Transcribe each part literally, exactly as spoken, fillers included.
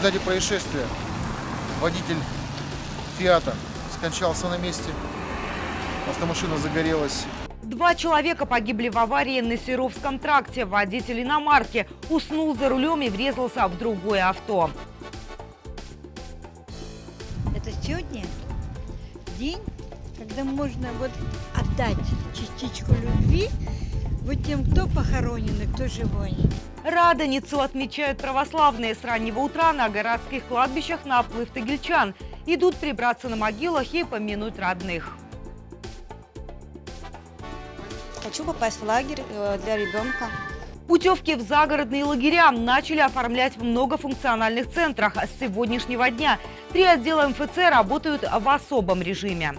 В результате происшествия водитель «Фиата» скончался на месте, автомашина загорелась. Два человека погибли в аварии на Серовском тракте. Водитель иномарки уснул за рулем и врезался в другое авто. Это сегодня день, когда можно вот отдать частичку любви вот тем, кто похоронен и кто живой. Радоницу отмечают православные. С раннего утра на городских кладбищах наплыв тагильчан. Идут прибраться на могилах и помянуть родных. Хочу попасть в лагерь для ребенка. Путевки в загородные лагеря начали оформлять в многофункциональных центрах. С сегодняшнего дня три отдела эм эф цэ работают в особом режиме.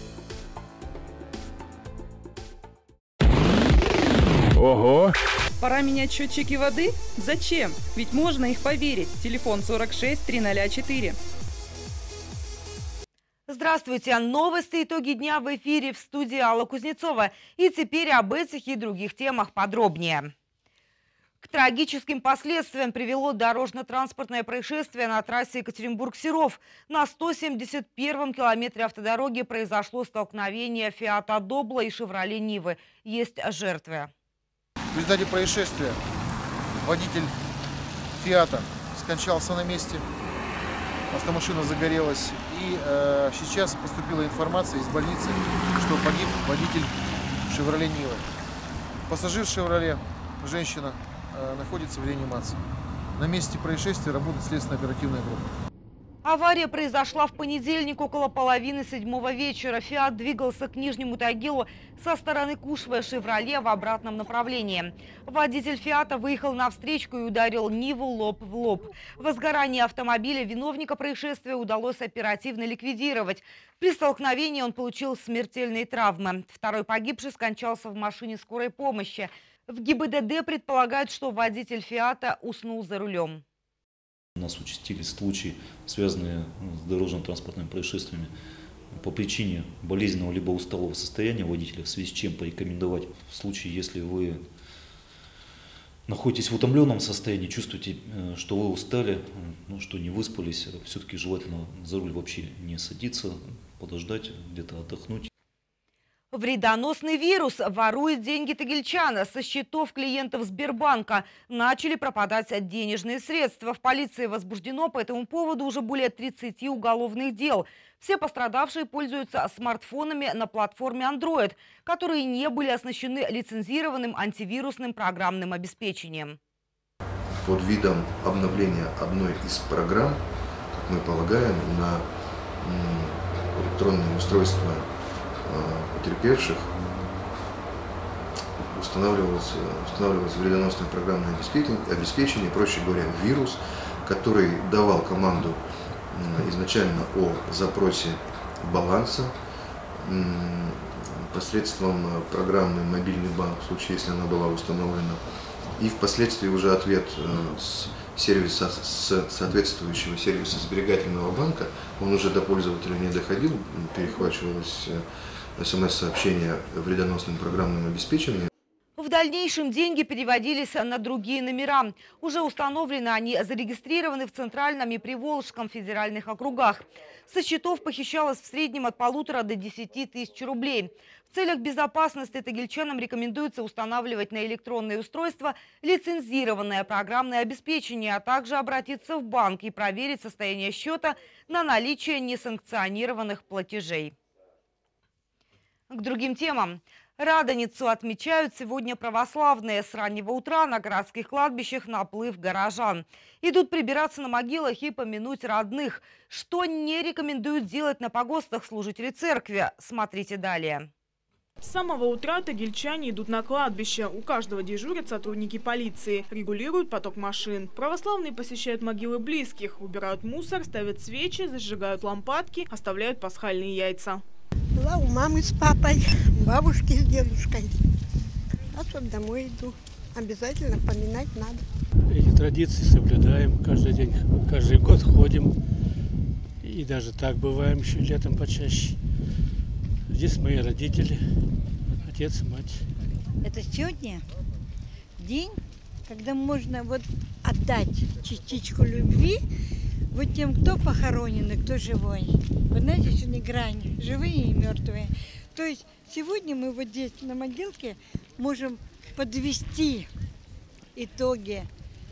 Ого! Пора менять счетчики воды? Зачем? Ведь можно их поверить. Телефон сорок шесть триста четыре. Здравствуйте! Новости «Итоги дня» в эфире, в студии Алла Кузнецова. И теперь об этих и других темах подробнее. К трагическим последствиям привело дорожно-транспортное происшествие на трассе Екатеринбург-Серов. На сто семьдесят первом километре автодороги произошло столкновение «Фиата Добла» и «Шевроле Нивы». Есть жертвы. В результате происшествия водитель «Фиата» скончался на месте, автомашина загорелась. И э, сейчас поступила информация из больницы, что погиб водитель «Шевроле Нивы». Пассажир «Шевроле», женщина, э, находится в реанимации. На месте происшествия работает следственно-оперативная группа. Авария произошла в понедельник около половины седьмого вечера. «Фиат» двигался к Нижнему Тагилу со стороны Кушвы, «Шевроле» в обратном направлении. Водитель «Фиата» выехал на встречку и ударил Ниву лоб в лоб. Возгорание автомобиля виновника происшествия удалось оперативно ликвидировать. При столкновении он получил смертельные травмы. Второй погибший скончался в машине скорой помощи. В гэ и бэ дэ дэ предполагают, что водитель «Фиата» уснул за рулем. У нас участились случаи, связанные с дорожно-транспортными происшествиями по причине болезненного либо усталого состояния водителя, в связи с чем порекомендовать в случае, если вы находитесь в утомленном состоянии, чувствуете, что вы устали, ну, что не выспались, все-таки желательно за руль вообще не садиться, подождать, где-то отдохнуть. Вредоносный вирус ворует деньги тагильчан. Со счетов клиентов Сбербанка начали пропадать денежные средства. В полиции возбуждено по этому поводу уже более тридцати уголовных дел. Все пострадавшие пользуются смартфонами на платформе Android, которые не были оснащены лицензированным антивирусным программным обеспечением. Под видом обновления одной из программ, как мы полагаем, на электронные устройства потерпевших устанавливалось, устанавливалось вредоносное программное обеспечение, обеспечение, проще говоря, вирус, который давал команду изначально о запросе баланса посредством программы «Мобильный банк», в случае, если она была установлена, и впоследствии уже ответ с сервиса, с соответствующего сервиса сберегательного банка, он уже до пользователя не доходил, перехвачивалось смс-сообщения вредоносным программным обеспечением. В дальнейшем деньги переводились на другие номера. Уже установлены они зарегистрированы в Центральном и Приволжском федеральных округах. Со счетов похищалось в среднем от полутора до десяти тысяч рублей. В целях безопасности тагильчанам рекомендуется устанавливать на электронные устройства лицензированное программное обеспечение, а также обратиться в банк и проверить состояние счета на наличие несанкционированных платежей. К другим темам. Радоницу отмечают сегодня православные. С раннего утра на городских кладбищах наплыв горожан. Идут прибираться на могилах и помянуть родных. Что не рекомендуют делать на погостах служители церкви? Смотрите далее. С самого утра тагильчане идут на кладбище. У каждого дежурят сотрудники полиции. Регулируют поток машин. Православные посещают могилы близких. Убирают мусор, ставят свечи, зажигают лампадки, оставляют пасхальные яйца. Была у мамы с папой, бабушки с дедушкой. А вот домой иду. Обязательно поминать надо. Эти традиции соблюдаем каждый день, каждый год ходим. И даже так бываем еще летом почаще. Здесь мои родители, отец и мать. Это сегодня день, когда можно вот отдать частичку любви вот тем, кто похоронен и кто живой. Вы знаете, сегодня грань, живые и мертвые. То есть сегодня мы вот здесь на могилке можем подвести итоги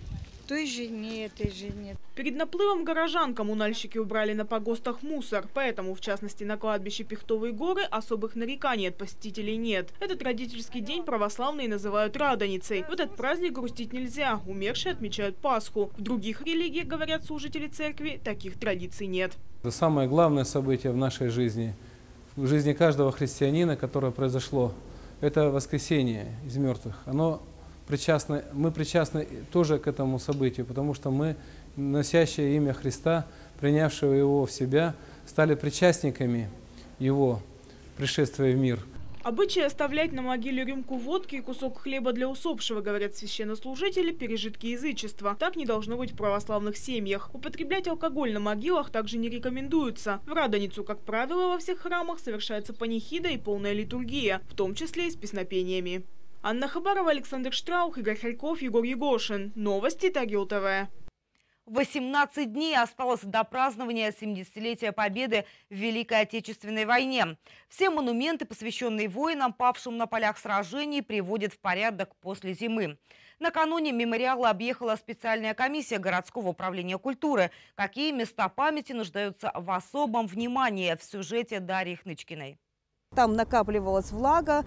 той жене, этой жене. Перед наплывом горожан коммунальщики убрали на погостах мусор. Поэтому, в частности, на кладбище Пихтовые горы особых нареканий от посетителей нет. Этот родительский день православные называют Радоницей. В этот праздник грустить нельзя. Умершие отмечают Пасху. В других религиях, говорят служители церкви, таких традиций нет. Это самое главное событие в нашей жизни, в жизни каждого христианина, которое произошло. Это воскресение из мертвых. Оно причастны, мы причастны тоже к этому событию, потому что мы, носящие имя Христа, принявшего Его в себя, стали причастниками Его пришествия в мир. Обычай оставлять на могиле рюмку водки и кусок хлеба для усопшего, говорят священнослужители, пережитки язычества. Так не должно быть в православных семьях. Употреблять алкоголь на могилах также не рекомендуется. В Радоницу, как правило, во всех храмах совершается панихида и полная литургия, в том числе и с песнопениями. Анна Хабарова, Александр Штраух, Игорь Харьков, Егор Егошин. Новости Тагил ТВ. восемнадцать дней осталось до празднования семидесятилетия Победы в Великой Отечественной войне. Все монументы, посвященные воинам, павшим на полях сражений, приводят в порядок после зимы. Накануне мемориала объехала специальная комиссия городского управления культуры. Какие места памяти нуждаются в особом внимании, в сюжете Дарьи Хнычкиной. Там накапливалась влага,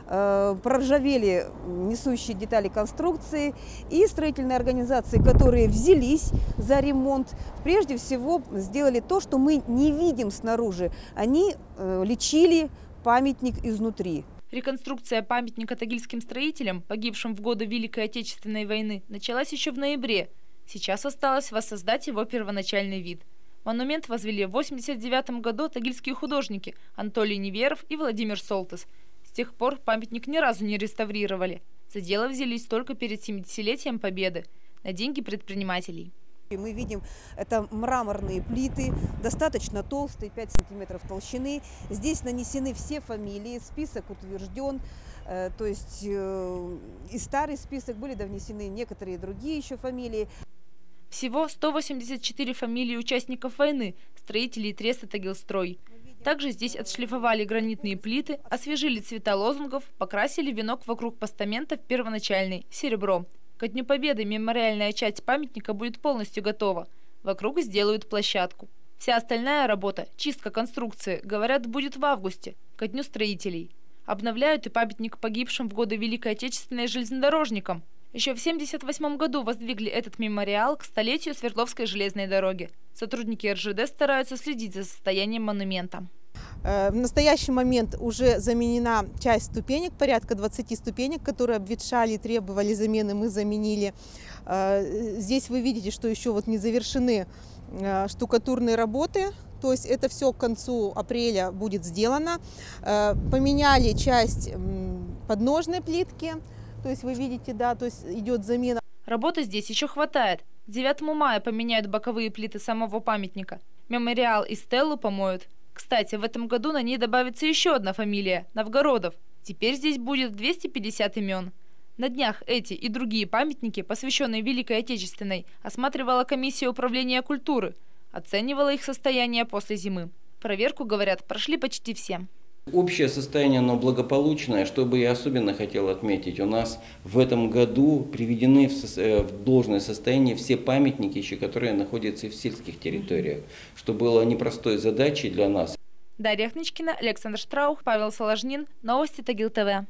э, проржавели несущие детали конструкции, и строительные организации, которые взялись за ремонт, прежде всего сделали то, что мы не видим снаружи. Они э, лечили памятник изнутри. Реконструкция памятника тагильским строителям, погибшим в годы Великой Отечественной войны, началась еще в ноябре. Сейчас осталось воссоздать его первоначальный вид. Монумент возвели в восемьдесят девятом году тагильские художники Анатолий Неверов и Владимир Солтес. С тех пор памятник ни разу не реставрировали. За дело взялись только перед семидесятилетием Победы на деньги предпринимателей. Мы видим, это мраморные плиты, достаточно толстые, пять сантиметров толщины. Здесь нанесены все фамилии, список утвержден. Э, то есть э, и старый список, были довнесены некоторые другие еще фамилии. Всего сто восемьдесят четыре фамилии участников войны, строителей треста «Тагилстрой». Также здесь отшлифовали гранитные плиты, освежили цвета лозунгов, покрасили венок вокруг постамента в первоначальный – серебро. Ко Дню Победы мемориальная часть памятника будет полностью готова. Вокруг сделают площадку. Вся остальная работа – чистка конструкции, говорят, будет в августе, ко Дню строителей. Обновляют и памятник погибшим в годы Великой Отечественной железнодорожникам. Еще в семьдесят восьмом году воздвигли этот мемориал к столетию Свердловской железной дороги. Сотрудники эр жэ дэ стараются следить за состоянием монумента. В настоящий момент уже заменена часть ступенек, порядка двадцати ступенек, которые обветшали и требовали замены, мы заменили. Здесь вы видите, что еще вот не завершены штукатурные работы. То есть это все к концу апреля будет сделано. Поменяли часть подножной плитки. То есть вы видите, да, то есть идет замена. Работы здесь еще хватает. К девятому мая поменяют боковые плиты самого памятника. Мемориал и стеллу помоют. Кстати, в этом году на ней добавится еще одна фамилия – Новгородов. Теперь здесь будет двести пятьдесят имен. На днях эти и другие памятники, посвященные Великой Отечественной, осматривала комиссия управления культуры. Оценивала их состояние после зимы. Проверку, говорят, прошли почти все. Общее состояние, оно благополучное. Что бы я особенно хотел отметить, у нас в этом году приведены в должное состояние все памятники, которые находятся в сельских территориях, что было непростой задачей для нас. Дарья Хнычкина, Александр Штраух, Павел Соложнин. Новости Тагил ТВ.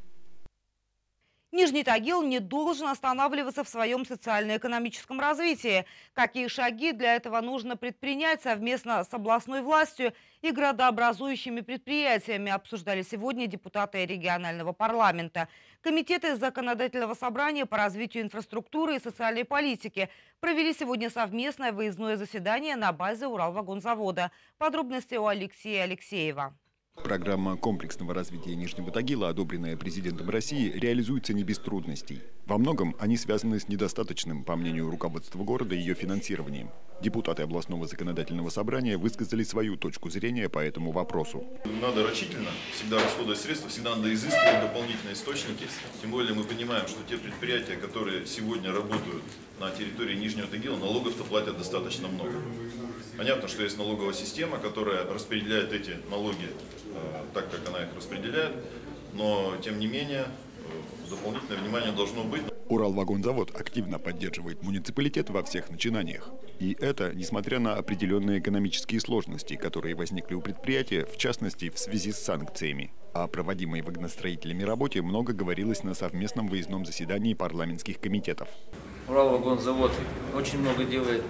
Нижний Тагил не должен останавливаться в своем социально-экономическом развитии. Какие шаги для этого нужно предпринять совместно с областной властью и градообразующими предприятиями, обсуждали сегодня депутаты регионального парламента. Комитеты законодательного собрания по развитию инфраструктуры и социальной политики провели сегодня совместное выездное заседание на базе Уралвагонзавода. Подробности у Алексея Алексеева. Программа комплексного развития Нижнего Тагила, одобренная президентом России, реализуется не без трудностей. Во многом они связаны с недостаточным, по мнению руководства города, ее финансированием. Депутаты областного законодательного собрания высказали свою точку зрения по этому вопросу. Надо рачительно всегда расходовать средства, всегда надо изыскивать дополнительные источники. Тем более мы понимаем, что те предприятия, которые сегодня работают на территории Нижнего Тагила налогов-то платят достаточно много. Понятно, что есть налоговая система, которая распределяет эти налоги э, так, как она их распределяет, но тем не менее э, дополнительное внимание должно быть. Уралвагонзавод активно поддерживает муниципалитет во всех начинаниях. И это несмотря на определенные экономические сложности, которые возникли у предприятия, в частности в связи с санкциями. О проводимой вагоностроителями работе много говорилось на совместном выездном заседании парламентских комитетов. Уралвагонзавод очень много делает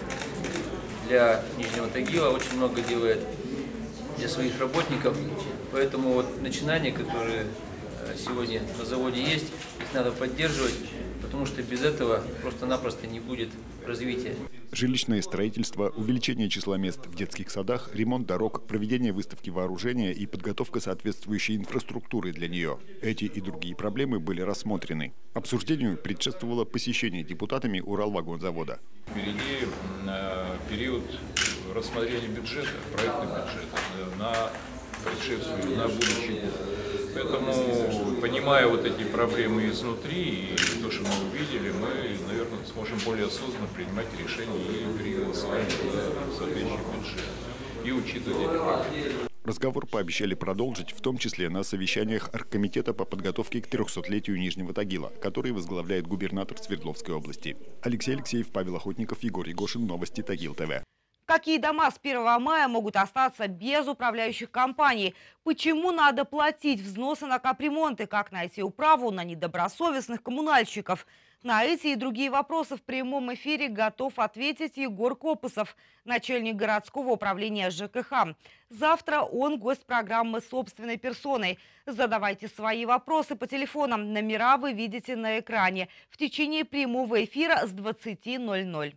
для Нижнего Тагила, очень много делает для своих работников. Поэтому вот начинания, которые сегодня на заводе есть, их надо поддерживать, потому что без этого просто-напросто не будет развития. Жилищное строительство, увеличение числа мест в детских садах, ремонт дорог, проведение выставки вооружения и подготовка соответствующей инфраструктуры для нее. Эти и другие проблемы были рассмотрены. Обсуждению предшествовало посещение депутатами Уралвагонзавода. Впереди период рассмотрения бюджета, проектный бюджет на предшествующий, на будущий год. Поэтому, понимая вот эти проблемы изнутри и то, что мы увидели, мы, наверное, сможем более осознанно принимать решения и при голосовании за соответствующий бюджет и учитывать эти проблемы. Разговор пообещали продолжить, в том числе на совещаниях оргкомитета по подготовке к трехсотлетию Нижнего Тагила, который возглавляет губернатор Свердловской области. Алексей Алексеев, Павел Охотников, Егор Егошин. Новости Тагил ТВ. Какие дома с первого мая могут остаться без управляющих компаний? Почему надо платить взносы на капремонты? Как найти управу на недобросовестных коммунальщиков? На эти и другие вопросы в прямом эфире готов ответить Егор Копысов, начальник городского управления ЖКХ. Завтра он гость программы собственной персоной. Задавайте свои вопросы по телефонам. Номера вы видите на экране в течение прямого эфира с двадцати ноль-ноль.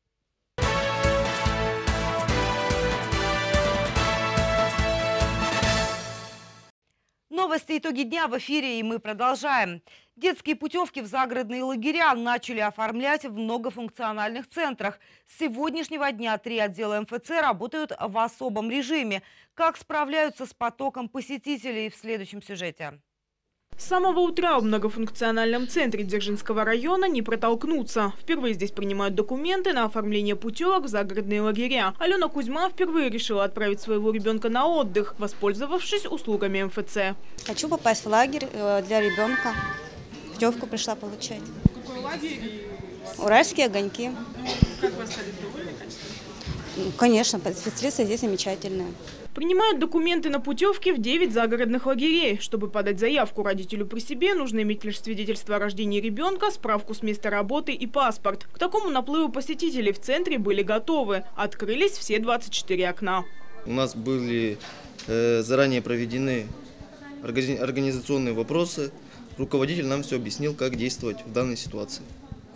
Новости, итоги дня в эфире, и мы продолжаем. Детские путевки в загородные лагеря начали оформлять в многофункциональных центрах. С сегодняшнего дня три отдела эм эф цэ работают в особом режиме. Как справляются с потоком посетителей в следующем сюжете. С самого утра в многофункциональном центре Дзержинского района не протолкнуться. Впервые здесь принимают документы на оформление путевок в загородные лагеря. Алена Кузьма впервые решила отправить своего ребенка на отдых, воспользовавшись услугами эм эф цэ. Хочу попасть в лагерь для ребенка. Путевку пришла получать. Какой лагерь? Уральские огоньки. Как вы остались довольны, конечно? Конечно, специалисты здесь замечательные. Принимают документы на путевки в девять загородных лагерей. Чтобы подать заявку родителю при себе, нужно иметь лишь свидетельство о рождении ребенка, справку с места работы и паспорт. К такому наплыву посетителей в центре были готовы. Открылись все двадцать четыре окна. У нас были э, заранее проведены организационные вопросы. Руководитель нам все объяснил, как действовать в данной ситуации.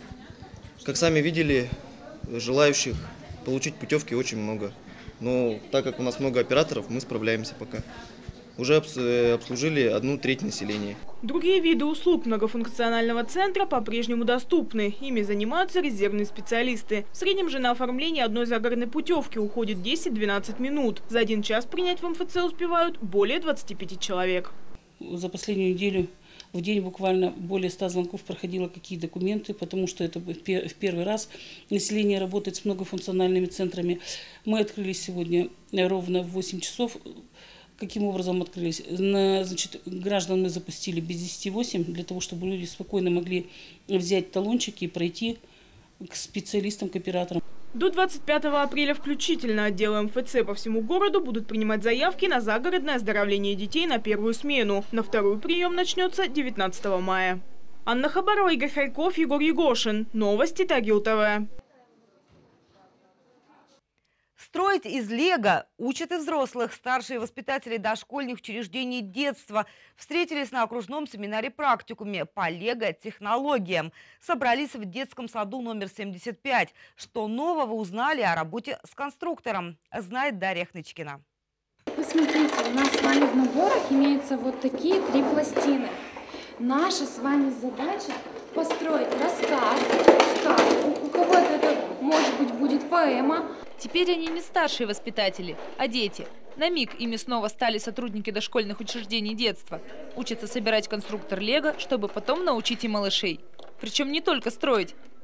Как сами видели, желающих получить путевки очень много. Но так как у нас много операторов, мы справляемся пока. Уже обслужили одну треть населения. Другие виды услуг многофункционального центра по-прежнему доступны. Ими занимаются резервные специалисты. В среднем же на оформление одной загородной путевки уходит десять-двенадцать минут. За один час принять в эм эф цэ успевают более двадцати пяти человек. За последнюю неделю в день буквально более ста звонков проходило, какие документы, потому что это в первый раз население работает с многофункциональными центрами. Мы открылись сегодня ровно в восемь часов. Каким образом открылись? На, значит, граждан мы запустили без десяти восемь, для того, чтобы люди спокойно могли взять талончики и пройти к специалистам, к операторам. До двадцать пятого апреля включительно отделы эм эф цэ по всему городу будут принимать заявки на загородное оздоровление детей на первую смену. На второй прием начнется девятнадцатого мая. Анна Хабарова, Игорь Харьков, Егор Егошин. Новости Тагил ТВ. Строить из лего учат и взрослых. Старшие воспитатели дошкольных учреждений детства встретились на окружном семинаре-практикуме по лего-технологиям. Собрались в детском саду номер семьдесят пять. Что нового узнали о работе с конструктором, знает Дарья Хнычкина. Посмотрите, у нас с вами в наборах имеются вот такие три пластины. Наша с вами задача построить рассказ, сказку. У кого-то это, может быть, будет поэма. Теперь они не старшие воспитатели, а дети. На миг ими снова стали сотрудники дошкольных учреждений детства. Учатся собирать конструктор лего, чтобы потом научить и малышей. Причем не только строить,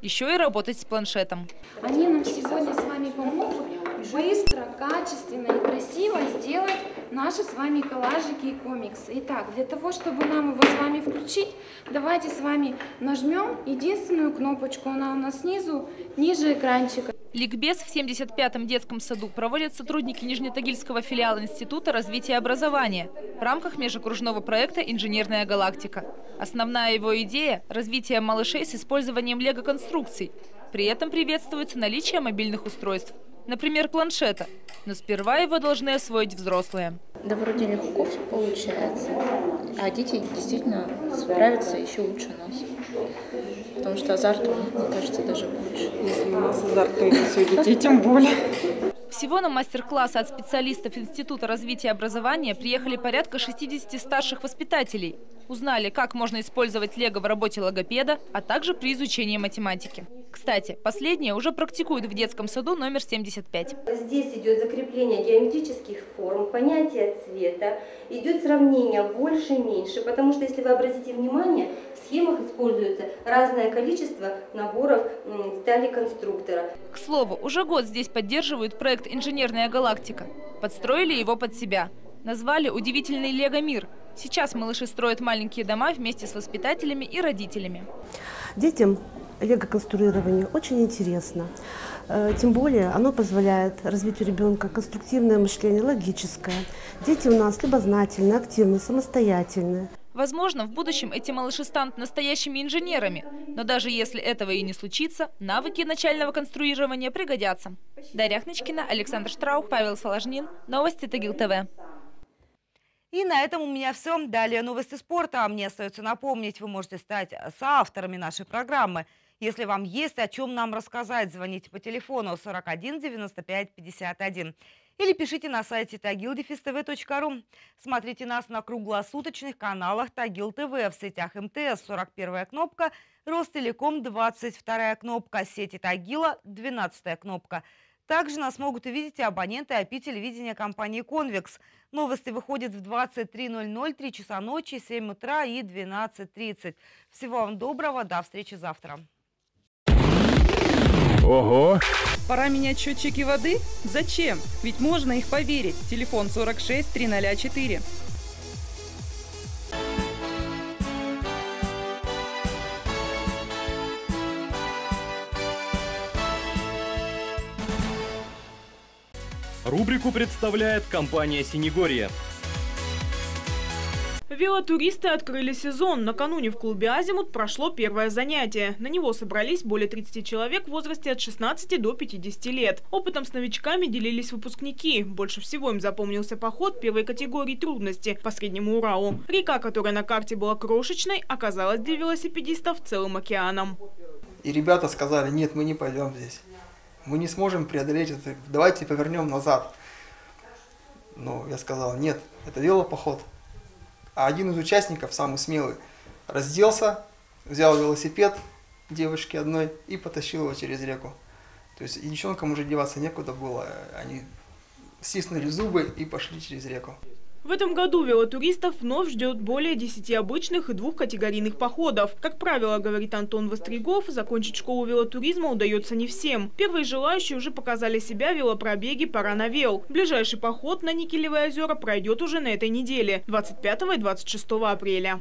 еще и работать с планшетом. Они нам сегодня с вами помогут быстро, качественно и красиво сделать наши с вами коллажики и комиксы. Итак, для того, чтобы нам его с вами включить, давайте с вами нажмем единственную кнопочку. Она у нас снизу, ниже экранчика. Ликбез в семьдесят пятом детском саду проводят сотрудники Нижнетагильского филиала Института развития образования в рамках межокружного проекта «Инженерная галактика». Основная его идея – развитие малышей с использованием лего-конструкций. При этом приветствуется наличие мобильных устройств, например, планшета. Но сперва его должны освоить взрослые. Да вроде легко все получается, а дети действительно справятся еще лучше нас. Потому что азарт у них, мне кажется, даже больше. Если у нас азарт появился у детей, тем более. Всего на мастер-классы от специалистов Института развития образования приехали порядка шестидесяти старших воспитателей. Узнали, как можно использовать лего в работе логопеда, а также при изучении математики. Кстати, последнее уже практикуют в детском саду номер семьдесят пять. Здесь идет закрепление геометрических форм, понятие цвета, идет сравнение больше-меньше, потому что, если вы обратите внимание, в схемах используется разное количество наборов деталей конструктора. К слову, уже год здесь поддерживают проект «Инженерная галактика». Подстроили его под себя. Назвали «Удивительный лего-мир». Сейчас малыши строят маленькие дома вместе с воспитателями и родителями. Детям лего-конструирование очень интересно. Тем более оно позволяет развить у ребенка конструктивное мышление, логическое. Дети у нас любознательные, активные, самостоятельные. Возможно, в будущем эти малыши станут настоящими инженерами. Но даже если этого и не случится, навыки начального конструирования пригодятся. Дарья Ахнычкина, Александр Штраух, Павел Соложнин. Новости Тагил ТВ. И на этом у меня все. Далее новости спорта. А мне остается напомнить, вы можете стать соавторами нашей программы. Если вам есть о чем нам рассказать, звоните по телефону сорок один девяносто пять пятьдесят один. Или пишите на сайте тагил дефис тв точка ру. Смотрите нас на круглосуточных каналах Тагил ТВ, в сетях МТС сорок первая кнопка, Ростелеком двадцать вторая кнопка, сети Тагила двенадцатая кнопка. Также нас могут увидеть и абоненты ай пи-телевидения компании «Конвекс». Новости выходят в двадцать три ноль ноль, три часа ночи, семь утра и двенадцать тридцать. Всего вам доброго, до встречи завтра. Ого! Пора менять счетчики воды? Зачем? Ведь можно их поверить. Телефон сорок шесть триста четыре. Рубрику представляет компания «Синегорье». Велотуристы открыли сезон. Накануне в клубе «Азимут» прошло первое занятие. На него собрались более тридцати человек в возрасте от шестнадцати до пятидесяти лет. Опытом с новичками делились выпускники. Больше всего им запомнился поход первой категории трудности по Среднему Уралу. Река, которая на карте была крошечной, оказалась для велосипедистов целым океаном. И ребята сказали: нет, мы не пойдем здесь. Мы не сможем преодолеть это. Давайте повернем назад. Но я сказал: нет, это велопоход. А один из участников, самый смелый, разделся, взял велосипед девушки одной и потащил его через реку. То есть и девчонкам уже деваться некуда было. Они стиснули зубы и пошли через реку. В этом году велотуристов вновь ждет более десяти обычных и двух категорийных походов. Как правило, говорит Антон Востригов, закончить школу велотуризма удается не всем. Первые желающие уже показали себя в велопробеге «Пора на вел». Ближайший поход на Никелевые озера пройдет уже на этой неделе, двадцать пятого и двадцать шестого апреля.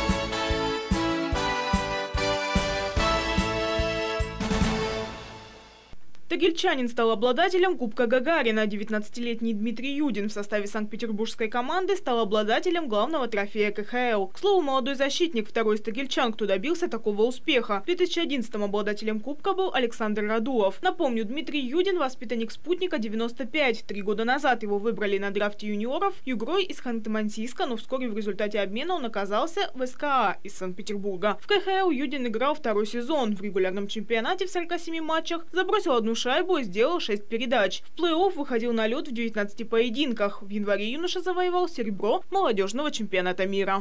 Тагильчанин стал обладателем Кубка Гагарина. девятнадцатилетний Дмитрий Юдин в составе санкт-петербургской команды стал обладателем главного трофея ка ха эл. К слову, молодой защитник, второй из тагильчан, кто добился такого успеха. В две тысячи одиннадцатом обладателем Кубка был Александр Радулов. Напомню, Дмитрий Юдин – воспитанник «Спутника девяносто пять». Три года назад его выбрали на драфте юниоров югрой из Ханты-Мансийска, но вскоре в результате обмена он оказался в эс ка а из Санкт-Петербурга. В ка ха эл Юдин играл второй сезон. В регулярном чемпионате в сорока семи матчах забросил одну шайбу и сделал шесть передач. В плей-офф выходил на лед в девятнадцати поединках. В январе юноша завоевал серебро молодежного чемпионата мира.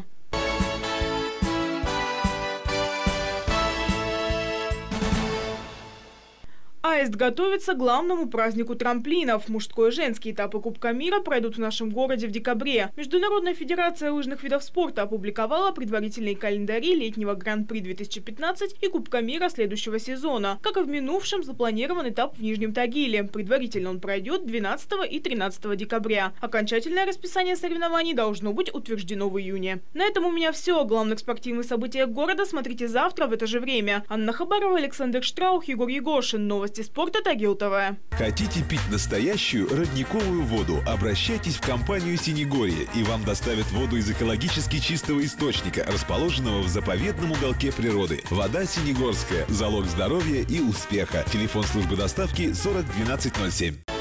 Аист готовится к главному празднику трамплинов. Мужской и женский этапы Кубка мира пройдут в нашем городе в декабре. Международная федерация лыжных видов спорта опубликовала предварительные календари летнего Гран-при две тысячи пятнадцать и Кубка мира следующего сезона. Как и в минувшем, запланирован этап в Нижнем Тагиле. Предварительно он пройдет двенадцатого и тринадцатого декабря. Окончательное расписание соревнований должно быть утверждено в июне. На этом у меня все. О главных спортивных событиях города смотрите завтра в это же время. Анна Хабарова, Александр Штраух, Егор Егошин. Новости спорта, Тагил ТВ. Хотите пить настоящую родниковую воду? Обращайтесь в компанию «Синегорье», и вам доставят воду из экологически чистого источника, расположенного в заповедном уголке природы. Вода синегорская – залог здоровья и успеха. Телефон службы доставки сорок двенадцать ноль семь.